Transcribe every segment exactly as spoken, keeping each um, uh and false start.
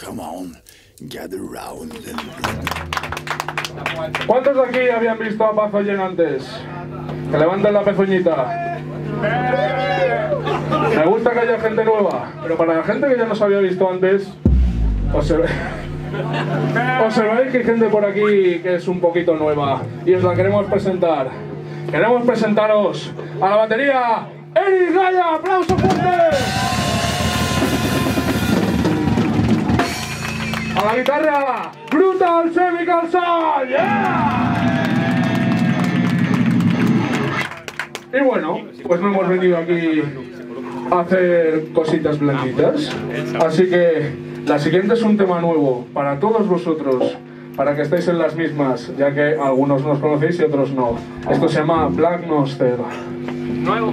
Come on, gather round and... ¿Cuántos de aquí habían visto a Pazoyen antes? Que levanten la pezuñita. Me gusta que haya gente nueva, pero para la gente que ya nos había visto antes, observe... observáis que hay gente por aquí que es un poquito nueva y os la queremos presentar. Queremos presentaros a la batería Eric Gaya. ¡Aplauso fuerte! A la guitarra Brutal Chemical Sound. ¡Yeah! Y bueno, pues no hemos venido aquí a hacer cositas blanditas, así que la siguiente es un tema nuevo para todos vosotros, para que estéis en las mismas, ya que algunos nos conocéis y otros no. Esto se llama Black Monster. Nuevo.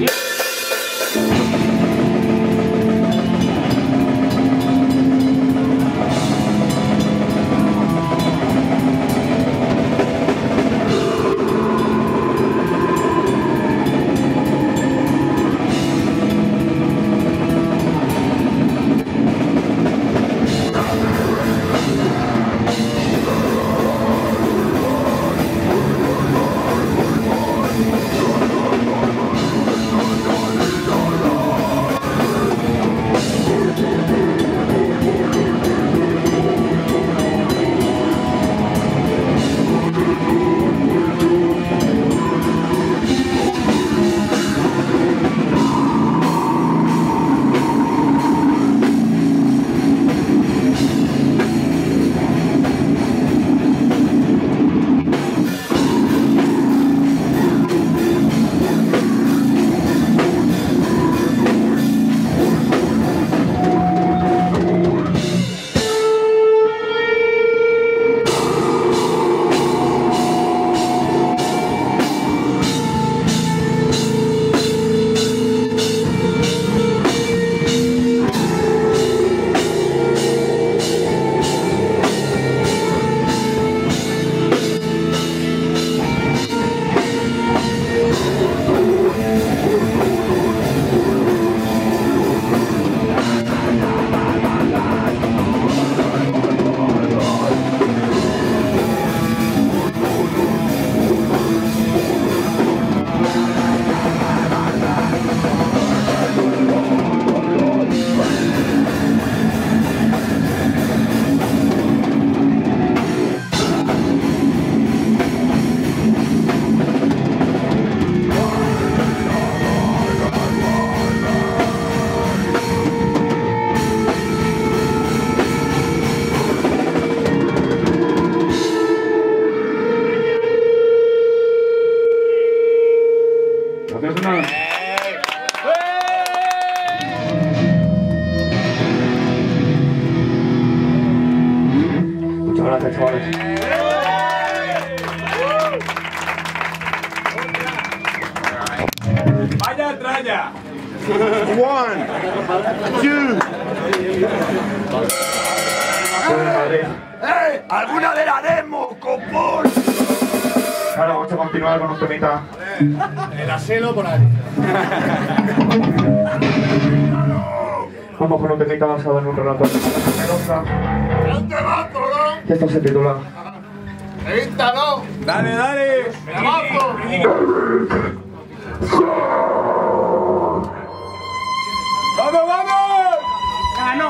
Vaya tralla. One, two. ¡Eh! ¡Alguna de la demo, copón! Ahora vamos a continuar con un temita. El aselo por ahí. Vamos con un temita basado en un relato de Melosa. ¡Un temazo, ¿no? Y esto se titula ¡Revíntalo! Dale, dale. ¡Temazo! ¡Vamos, vamos! ¡Ganó!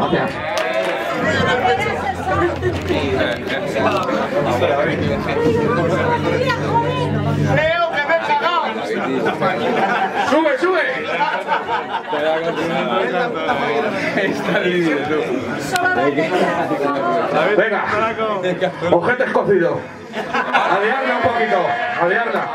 Gracias. Creo que me he cagado. ¡Sube, sube! Venga, ojete escocido. Aliarla un poquito, aliarla.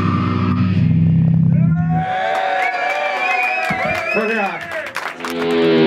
Gracias.